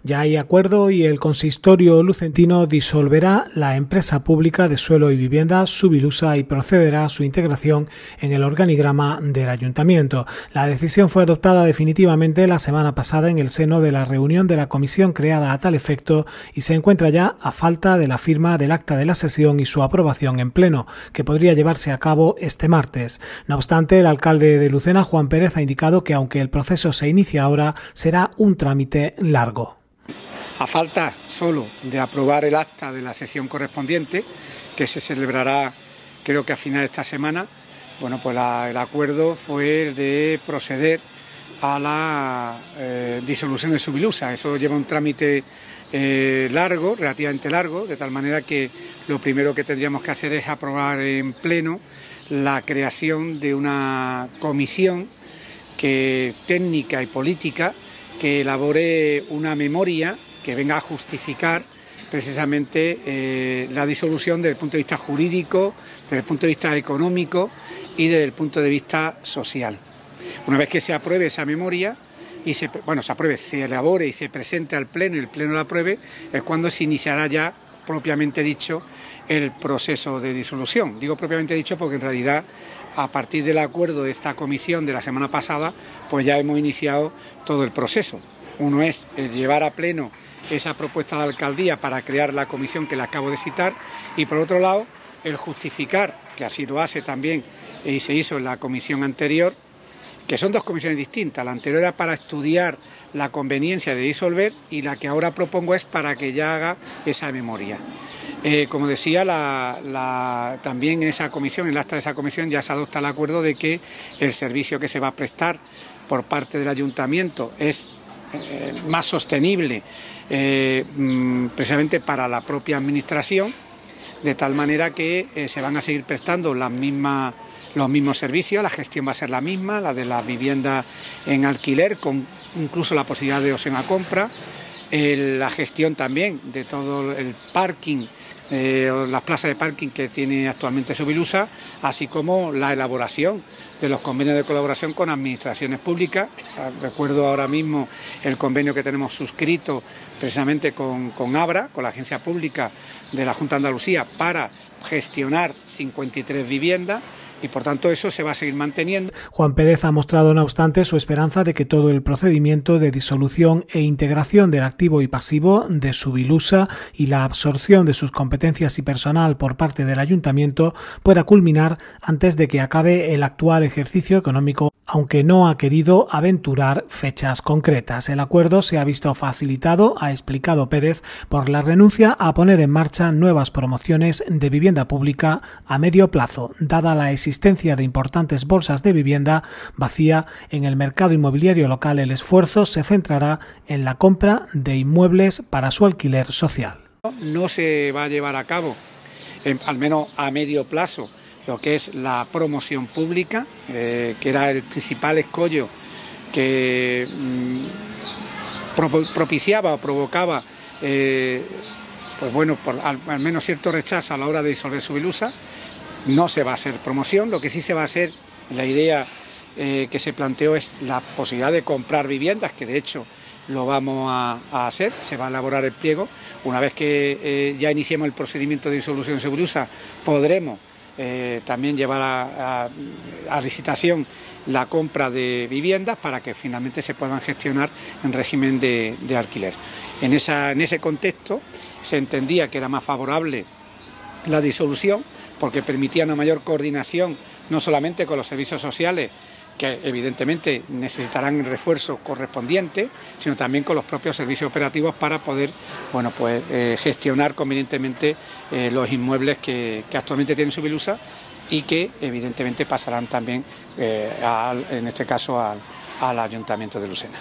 Ya hay acuerdo y el consistorio lucentino disolverá la empresa pública de suelo y vivienda Subilusa y procederá a su integración en el organigrama del ayuntamiento. La decisión fue adoptada definitivamente la semana pasada en el seno de la reunión de la comisión creada a tal efecto y se encuentra ya a falta de la firma del acta de la sesión y su aprobación en pleno, que podría llevarse a cabo este martes. No obstante, el alcalde de Lucena, Juan Pérez, ha indicado que aunque el proceso se inicia ahora, será un trámite largo. A falta solo de aprobar el acta de la sesión correspondiente, que se celebrará creo que a final de esta semana, bueno, pues el acuerdo fue el de proceder a la disolución de Subilusa. Eso lleva un trámite largo, relativamente largo, de tal manera que lo primero que tendríamos que hacer es aprobar en pleno la creación de una comisión técnica y política que elabore una memoria que venga a justificar precisamente la disolución desde el punto de vista jurídico, desde el punto de vista económico y desde el punto de vista social. Una vez que se apruebe esa memoria y se elabore y se presente al Pleno y el Pleno la apruebe, es cuando se iniciará ya propiamente dicho el proceso de disolución. Digo propiamente dicho porque en realidad a partir del acuerdo de esta comisión de la semana pasada pues ya hemos iniciado todo el proceso. Uno es el llevar a pleno esa propuesta de alcaldía para crear la comisión que le acabo de citar y por otro lado el justificar, que así lo hace también y se hizo en la comisión anterior, que son dos comisiones distintas. La anterior era para estudiar la conveniencia de disolver y la que ahora propongo es para que ya haga esa memoria. Como decía, también en esa comisión, en el acta de esa comisión ya se adopta el acuerdo de que el servicio que se va a prestar por parte del ayuntamiento es más sostenible precisamente para la propia administración, de tal manera que se van a seguir prestando los mismos servicios, la gestión va a ser la misma, la de las viviendas en alquiler, con incluso la posibilidad de opción a compra, la gestión también de todo el parking, las plazas de parking que tiene actualmente Subilusa, así como la elaboración de los convenios de colaboración con administraciones públicas. Recuerdo ahora mismo el convenio que tenemos suscrito precisamente con Abra, con la agencia pública de la Junta de Andalucía, para gestionar 53 viviendas. Y por tanto eso se va a seguir manteniendo. Juan Pérez ha mostrado no obstante su esperanza de que todo el procedimiento de disolución e integración del activo y pasivo de Subilusa y la absorción de sus competencias y personal por parte del ayuntamiento pueda culminar antes de que acabe el actual ejercicio económico, aunque no ha querido aventurar fechas concretas. El acuerdo se ha visto facilitado, ha explicado Pérez, por la renuncia a poner en marcha nuevas promociones de vivienda pública a medio plazo, dada la existencia de importantes bolsas de vivienda vacía en el mercado inmobiliario local. El esfuerzo se centrará en la compra de inmuebles para su alquiler social. No se va a llevar a cabo, al menos a medio plazo, lo que es la promoción pública, que era el principal escollo que propiciaba o provocaba al menos cierto rechazo a la hora de disolver Subilusa. No se va a hacer promoción, lo que sí se va a hacer, la idea que se planteó es la posibilidad de comprar viviendas, que de hecho lo vamos a hacer, se va a elaborar el pliego. Una vez que ya iniciemos el procedimiento de disolución de Subilusa, podremos también llevar a licitación la compra de viviendas para que finalmente se puedan gestionar en régimen de alquiler. En ese contexto se entendía que era más favorable la disolución, porque permitía una mayor coordinación no solamente con los servicios sociales, que evidentemente necesitarán el refuerzo correspondiente, sino también con los propios servicios operativos para poder gestionar convenientemente los inmuebles que actualmente tienen Subilusa y que evidentemente pasarán también, en este caso, al Ayuntamiento de Lucena.